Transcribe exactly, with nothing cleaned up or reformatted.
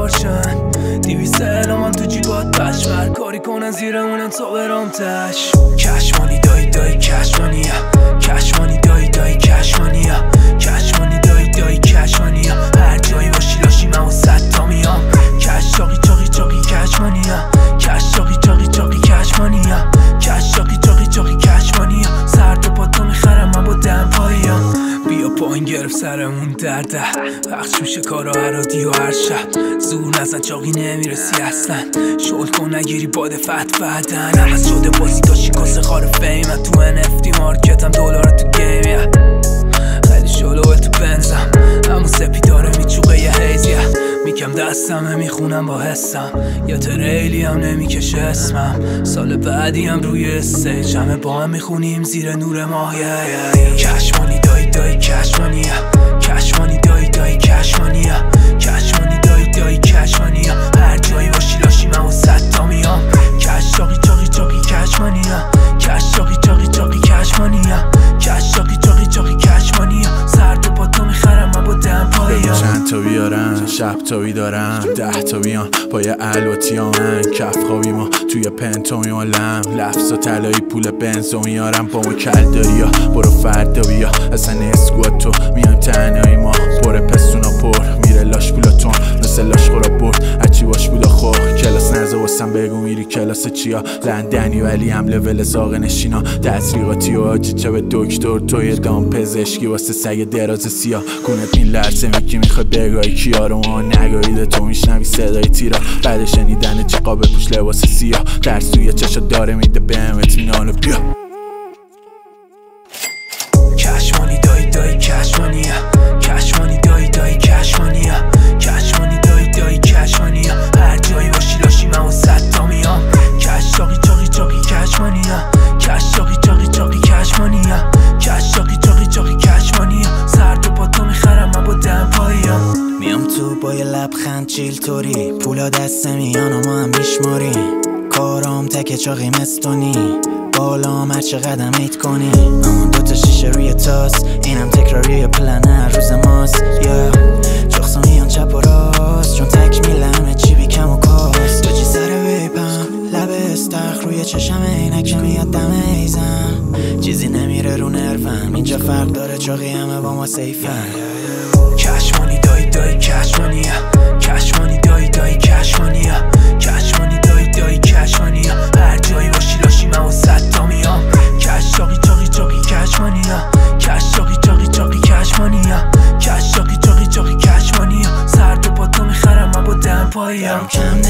باشن دیویست الامم تو جیبات پشمر کاری کنن زیرمونن تا برام تش کشمانی دایی دایی کشمانیه کشمانی دایی دایی کشمانیه کشمانی دایی دایی کشمانیه هر جایی باشی لاشی من و صد تا میام کش چاقی چاقی چاقی کشمانیه کش چاقی چاقی چاقی کشمانیه کش چاقی چاقی چاقی کشمانیه سر تو پا تو میخرم من با دمپاییم بیا پایین گرفت سرمون درده پخش میشه کارا هرادی و هر شب زور نزن چاقی نمیرسی اصلا شل کن نگیری باده فت فدن عوض شده بازی تا شیکاس خار فیمم تو ان اف تی مارکتم دلار تو گیمیه خیلی شلوه تو بنزم همون سپی داره میچوقه یه هیزیه میکم دستمه میخونم با حسم یا تریلی هم نمیکشه اسمم سال بعدی هم روی استیج همه با هم میخونیم زیر نور ماهیه کشمانی دایی دایی کشمانیه کشمانی دایی دایی کشمانیه کشمانی دایی دایی کشمانیه هر جایی باشی لاشی من و صد تا میام کش چاقی چاقی چاقی کشمانیه کش چاقی چاقی چاقی کشمانیه کش چاقی چاقی چاقی کشمانیه سر تو پا تو میخرم من با دمپاییم چند تا بیارن شب تا بیدارن ده تا بیان پای الواتی آمن کف خوابی ما توی پنتومی و لم لفظ و تلایی پول بنزو میارم با ما کل داری یا برو فردا بیا اصلا اسکوات تو میایم تنهایی ما پر پستونا پر میره لاش پولاتون مثل لاش خورا برد هرچی باش بودا خور کلاس نزا واسم بگو میری کلاس چیا لندنی ولی هم لول زاغ نشینا تسریقاتی و آجی چه به دکتر توی دام پزشکی واسه سگ دراز سیاه کونت این لرزه میکی میخوای بگاهی کیا رو ما نگاهیده تو میشنوی صدای تیرا بعد شنیدن چقا بپوش لباس سیاه درس توی چشا داره میده بهم اطمینانو بیا کشمانی دایی دایی کشمانیه کشمانی دایی دایی کشمانیه کشمانی دایی دایی کشمانیه هر جایی باشی لاشی من و صد تا میام کش چاقی چاقی چاقی کشمانیه کش چاقی چاقی چاقی کشمانیه کش چاقی چاقی چاقی کشمانیه سر تو پا تو میخرم من با دمپاییم میام تو با یه لبخند چیل توری پولا دست میان و ما هم میشماریم کارام تک چاقی مستونی بالا هرچه قدم ایت کنی همون دوتا شیشه روی تاس اینم تکراری پلن هر روز ماست یا چخصا میان چپ و راست چون تک میلمه چی بی کم و کاست تو چی سر ویپم لب استخ روی چشم اینک میاد دم ایزم چیزی نمیره رو نروم اینجا فرق داره چاقی همه با ما سیفن کشمانی دایی دایی کشمانیه کشمانی دایی دایی کشمانیه کشمانی دایی دایی کشمانیه هر جایی باشی لاشی من و صد تا میام کش چاقی چاقی چاقی کشمانیه کش چاقی چاقی چاقی کشمانیه کش چاقی چاقی چاقی کشمانیه سر تو پا تو میخرم من با دمپاییم کم